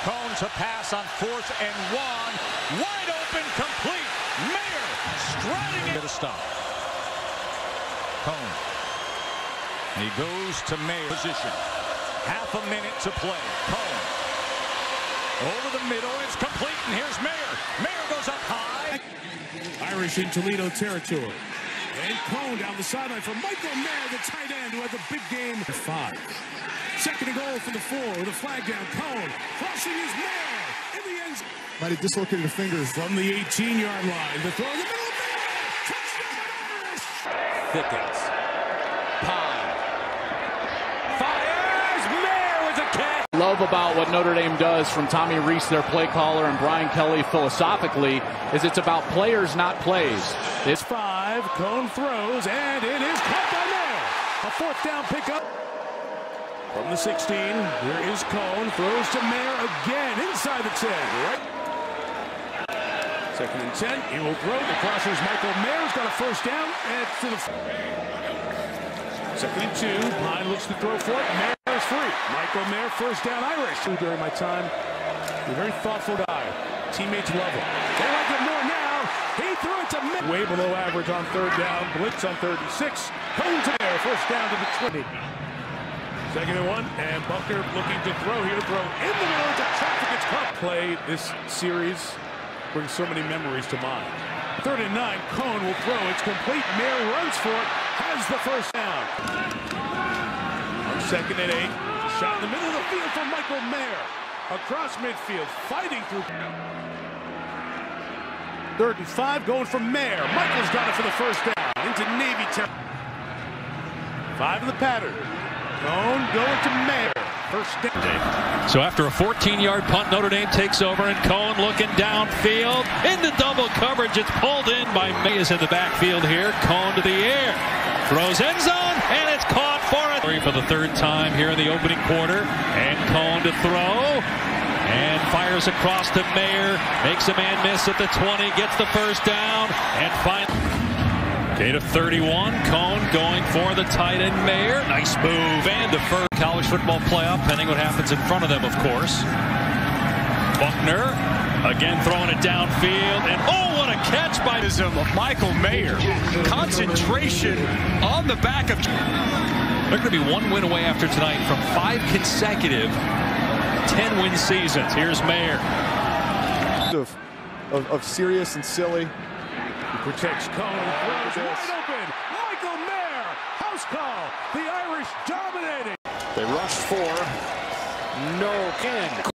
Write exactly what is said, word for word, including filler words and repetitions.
Cone to pass on fourth and one. Wide open, complete. Mayer striding into the stop. Cone. He goes to Mayer position. Half a minute to play. Cone. Over the middle, it's complete, and here's Mayer. Mayer goes up high. Irish in Toledo territory. And Cone down the sideline for Michael Mayer, the tight end, who had the big game. Five. Second and goal for the four with a flag down. Cone crossing his Mayer in the end zone. Might have dislocated a finger. From the eighteen-yard line. The throw in the middle of Mayer. Touchdown Irish. Thickens. Pine. Fires. Mayer with a catch. Love about what Notre Dame does from Tommy Reese, their play caller, and Brian Kelly philosophically, is it's about players, not plays. It's five. Cone throws, and it is caught by Mayer. A fourth down pickup. From the sixteen, here is Cone. Throws to Mayer again inside the ten. Right. Second and ten. He will throw. The crosser's Michael Mayer's got a first down. And to the second and two. Pine looks to throw for it. Mayer is free. Michael Mayer, first down Irish. During my time, a very thoughtful guy. Teammates love him. They like it more now. He threw it to Mayer. Way below average on third down. Blitz on thirty-six. Cone to Mayer. First down to the twenty. Second and one, and Buckner looking to throw here to throw in the middle to traffic. It's caught. Play this series brings so many memories to mind. Third and nine, Cone will throw. It's complete. Mayer runs for it, has the first down. On second and eight, shot in the middle of the field for Michael Mayer. Across midfield, fighting through. Third and five, going for Mayer. Michael's got it for the first down. Into Navy territory. Five of the pattern. Cone going to Mayer. First down. So after a fourteen-yard punt, Notre Dame takes over, and Cone looking downfield into double coverage. It's pulled in by Mayer in the backfield here. Cone to the air. Throws end zone, and it's caught for it. For the third time here in the opening quarter. And Cone to throw. And fires across to Mayer. Makes a man miss at the twenty. Gets the first down. And finally. Gain of thirty-one. Cone going for the tight end Mayer. Nice move. And the first college football playoff, pending what happens in front of them, of course. Buckner again throwing it downfield. And oh, what a catch by of Michael Mayer. Concentration on the back of. They're going to be one win away after tonight from five consecutive ten-win seasons. Here's Mayer. Of, of, of serious and silly. He protects Cone. Throws wide open. Michael Mayer. House call. The Irish dominating. They rushed for no can.